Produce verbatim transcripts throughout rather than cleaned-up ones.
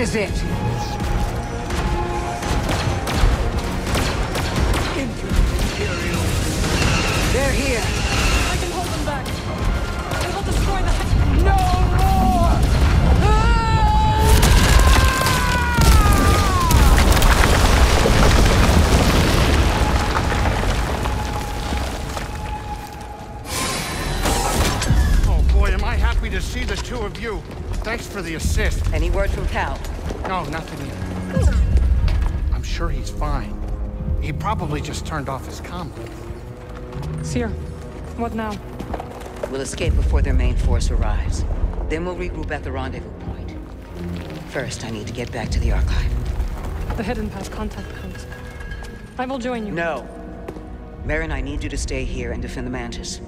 is it? Imperial. They're here. I can hold them back. They will destroy the... No more! Oh boy, am I happy to see the two of you. Thanks for the assist. Any word from Cal? No, nothing yet. I'm sure he's fine. He probably just turned off his comm. Seer, what now? We'll escape before their main force arrives. Then we'll regroup at the rendezvous point. First, I need to get back to the Archive. The Hidden Pass contact codes. I will join you. No. Merrin, I need you to stay here and defend the Mantis.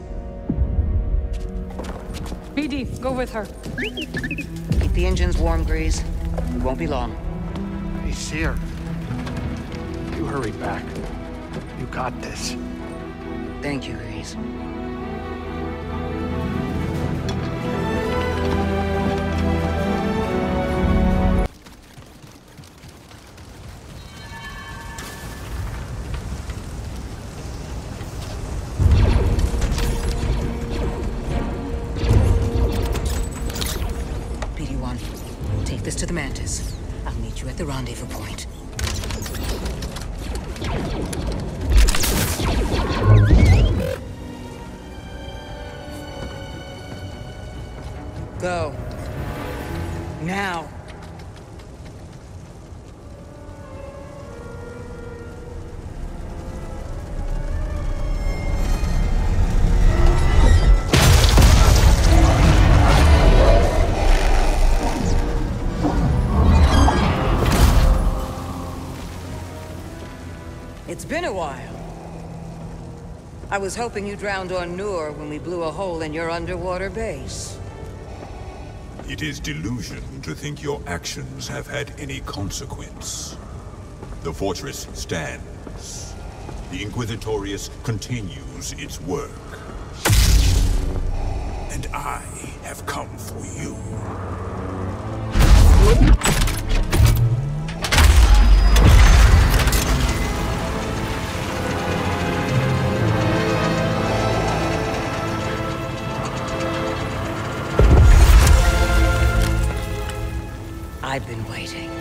B D, go with her. Keep the engines warm, Grease. It won't be long. Hey, Seer. You hurry back. You got this. Thank you, Grease. B D one, take this to the Mantis. I'll meet you at the rendezvous point. Go. Now. It's been a while. I was hoping you drowned on Nur when we blew a hole in your underwater base. It is delusion to think your actions have had any consequence. The fortress stands. The Inquisitorius continues its work. And I have come for you. I've been waiting.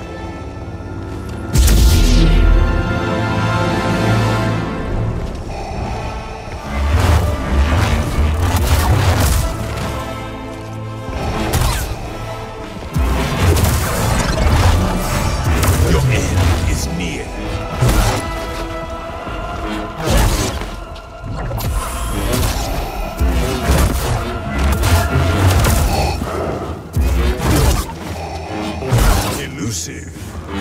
Your end is near. Elusive.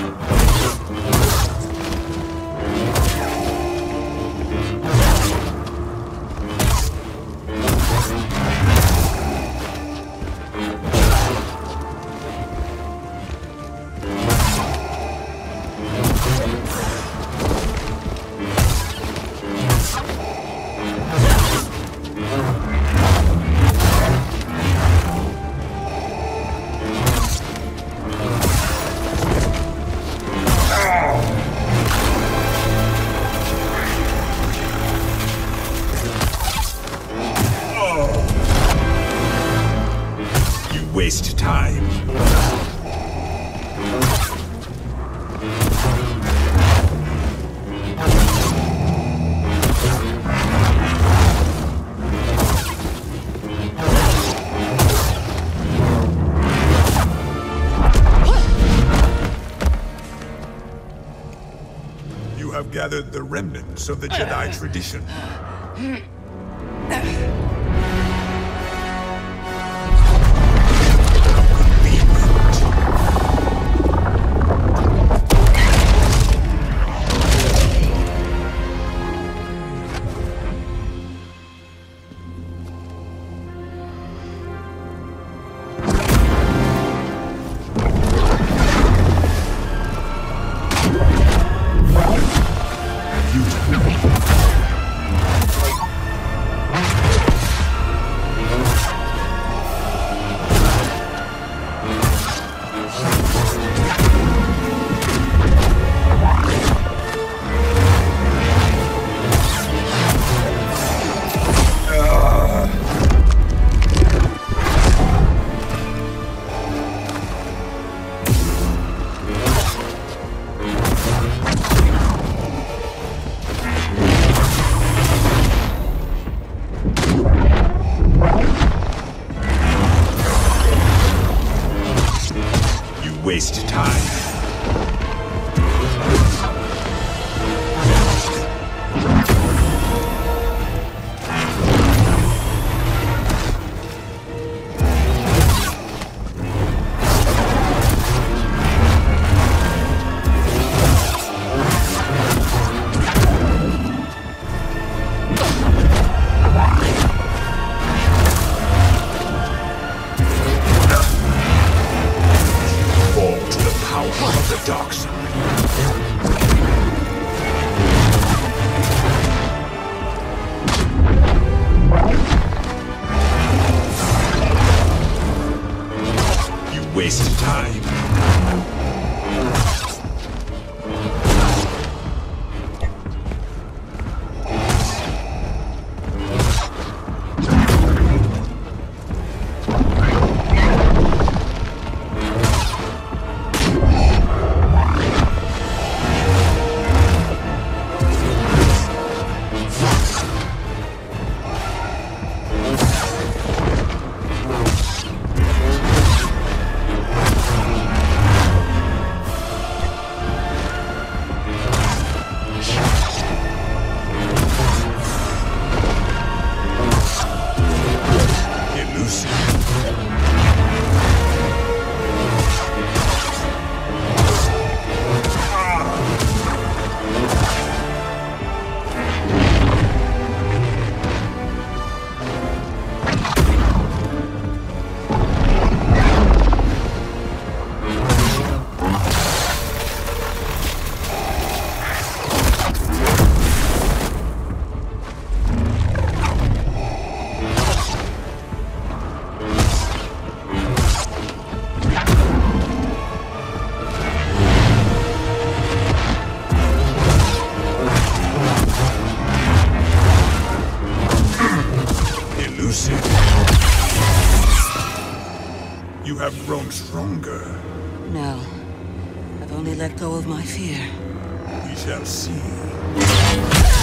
Waste time. You have gathered the remnants of the Jedi tradition. waste time. Dark side. You wasted time. You have grown stronger. No. I've only let go of my fear. We shall see.